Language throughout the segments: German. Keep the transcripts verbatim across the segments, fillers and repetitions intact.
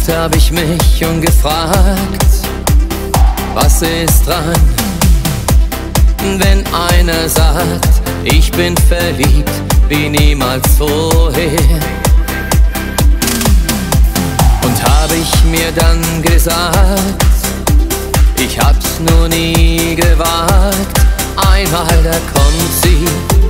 Oft hab ich mich schon gefragt, was ist dran, wenn einer sagt, ich bin verliebt wie niemals vorher. Und hab ich mir dann gesagt, ich hab's nur nie gewagt, einmal da kommt sie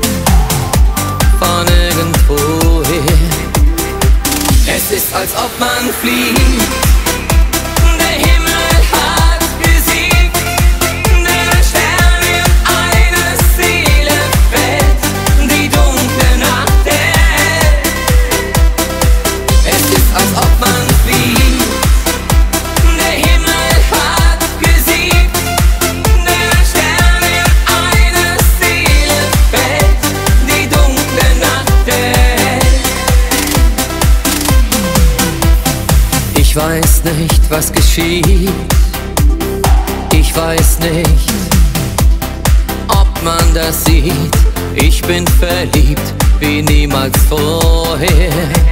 von irgendwoher. Es ist, als ob man fliegt, der Himmel hat gesiegt, der Stern in eine Seele fällt, die dunkle Nacht erhellt. Es ist, als ob man fliegt, der Himmel hat gesiegt, der Stern in eine Seele fällt, die dunkle Nacht erhellt. Ich weiß nicht, was geschieht, ich weiß nicht, ob man das sieht. Ich bin verliebt wie niemals vorher.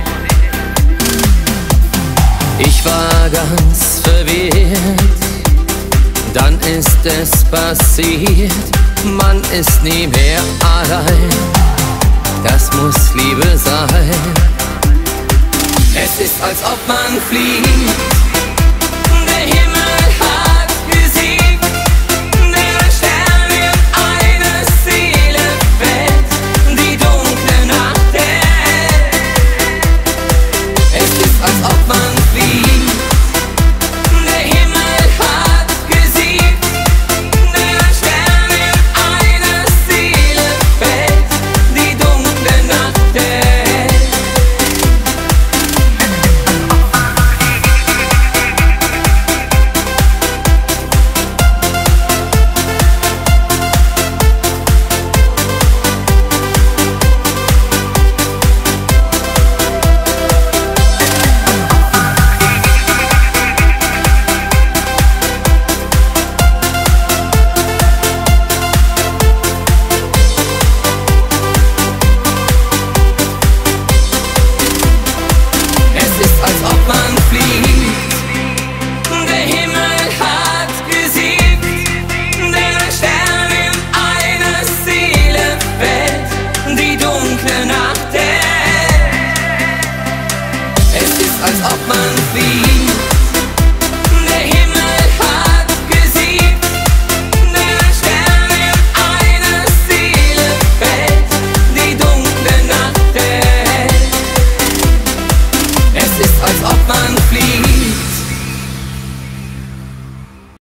Ich war ganz verwirrt, dann ist es passiert. Man ist nie mehr allein, das muss Liebe sein. Es ist, als ob man fliegt, der Himmel hat gesiegt, der Stern in eine Seele fällt, die dunkle Nacht erhellt. Es ist, als ob man fliegt, der Himmel hat gesiegt, der Stern in eine Seele fällt, die dunkle Nacht erhellt. Als ob man fliegt.